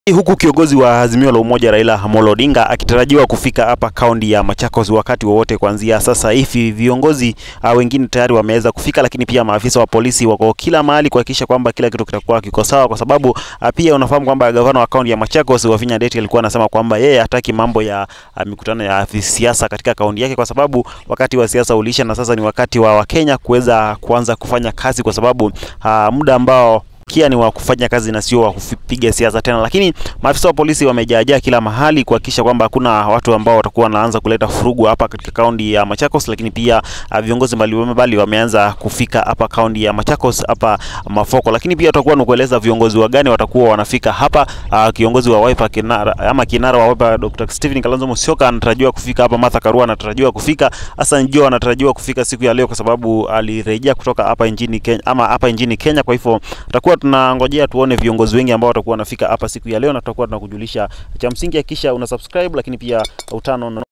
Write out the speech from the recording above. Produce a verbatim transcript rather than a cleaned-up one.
Huku kiongozi wa Azimio la Umoja Raila Amolo Odinga akitarajiwa kufika hapa kaunti ya Machakos wakati wowote kuanzia sasa hivi. Viongozi uh, wengine tayari wameweza kufika, lakini pia maafisa wa polisi wako kila mahali kuhakikisha kwamba kila kitu kitakuwa kiko sawa, kwa sababu uh, pia unafahamu kwamba gavana wa kaunti ya Machakos Wavinya Ndeti alikuwa anasema kwamba yeye hataki mambo ya uh, mikutano ya siasa katika kaunti yake, kwa sababu wakati wa siasa ulisha na sasa ni wakati wa Wakenya kuweza kuanza kufanya kazi, kwa sababu uh, muda ambao kia ni wa kufanya kazi na sio wa kupiga siasa tena. Lakini maafisa wa polisi wamejaajaa kila mahali kuhakikisha kwamba hakuna watu ambao watakuwa wanaanza kuleta furugu hapa katika kaunti ya Machakos. Lakini pia uh, viongozi mbalimbali wameanza kufika hapa kaunti ya Machakos hapa Mafoko. Lakini pia tutakuwa tunakueleza viongozi wa gani watakuwa wanafika hapa. Uh, kiongozi wa Wiper kinara ama kinara wa Wiper Doctor Stephen Kalonzo Musyoka anatarajiwa kufika hapa. Martha Karua anatarajiwa kufika. Hassan Joho anatarajiwa kufika siku ya leo kwa sababu alirejea kutoka hapa nchini Kenya ama hapa nchini Kenya. Kwa hivyo tutakuwa tunangojea tuone viongozi wengi ambao watakuwa wanafika hapa siku ya leo, na tutakuwa tunakujulisha. Cha msingi hakikisha una subscribe, lakini pia utano